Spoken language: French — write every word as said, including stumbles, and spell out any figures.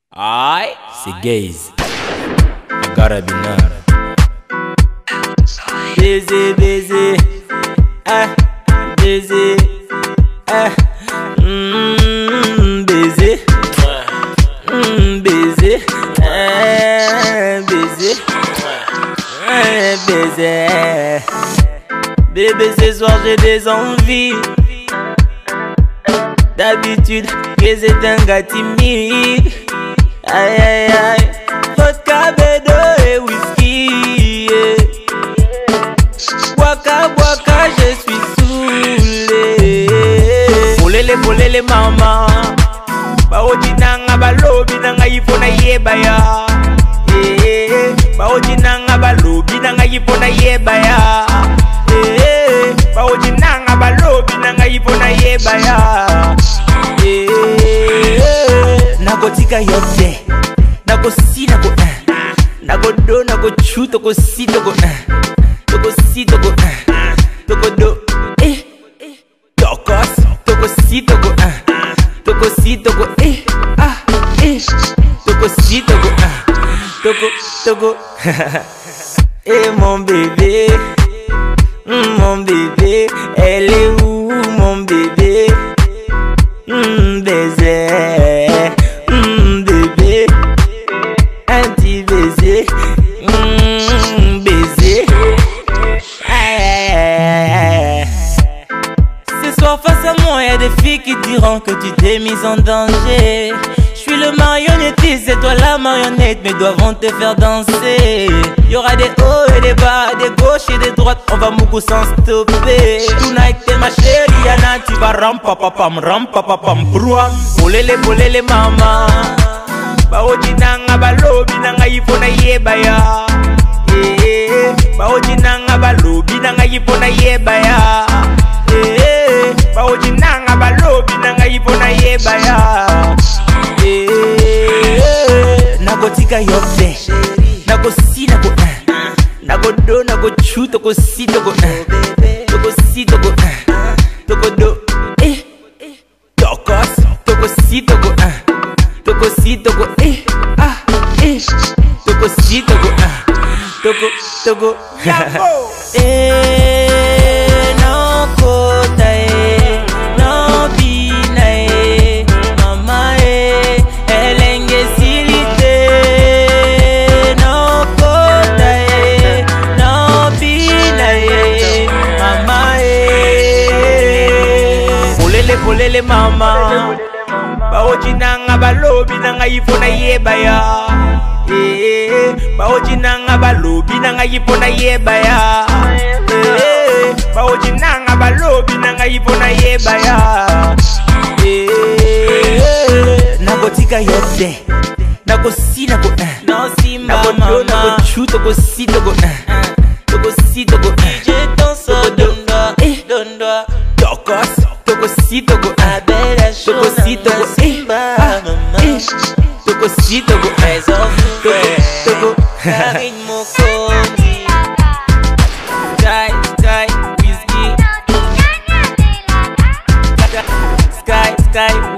Aïe, c'est gaze. I gotta be numb. Baiser, baiser, eh, baiser, eh, mm, baiser, mm, baiser, eh, baiser, eh, baiser. Bébé, ce soir j'ai des envies. D'habitude, que c'est un gars timide. Aïe aïe aïe, vodka, bédo et whisky, yeah. Waka waka, je suis saoulé. Bolele bolele mama, baoji nanga balobi nanga yifona yebaya. Eh, baoji nanga balobi nanga yifona yebaya. Eh, baoji nanga balobi nanga yifona yebaya. Eh, nakotika yote, nako si nako eh, nako do nako chu toko si toko eh. Toko si toko eh, toko do eh, tokos, toko si toko eh, toko si toko eh, ah eh, toko si toko eh, toko toko. Eh mon bébé, mm, mon bébé, elle est où mon bébé? Mm, baiser, mm, bébé, un petit baiser, mm, baiser. Ce soir face à moi y'a des filles qui diront que tu t'es mise en danger. Je suis le marionnettiste, c'est toi la marionnette, mes doigts vont te faire danser. Y'aura des hauts et des bas, des gauches et des droites, on va moukou sans stopper. Tonight t'es ma chérie, Yana, tu vas ram papapam, ram papapam, brouam. Bolele bolele mama, baoji nanga balobi nanga yifona yebaya. Eh, baoji nanga balobi nanga yifona yebaya. Eh, baoji nanga balobi nanga yifona yebaya. Nakotika yote, nako si nako eh, nako do nako chu toko si toko eh, toko si toko eh, toko do eh, tokos, toko si toko eh, toko si toko eh, ah eh, toko si toko eh, toko toko. Eh, no kota eh, no bina eh, mama eh, elenge silite. No kota eh, no bina eh, mama eh. Bolele bolele mama, baoji nanga balobi nanga yifona yebaya. Eh, baoji nanga balobi nanga yifona yebaya. Eh, baoji nanga balobi nanga yifona yebaya. Eh, nakotika yote, nako si nako eh, nako do nako chu toko si toko eh, toko si toko eh, toko do eh, tokos, toko si toko eh, toko si toko eh, ah eh, toko si toko eh, toko toko. Sky, sky, whiskey, sky, sky.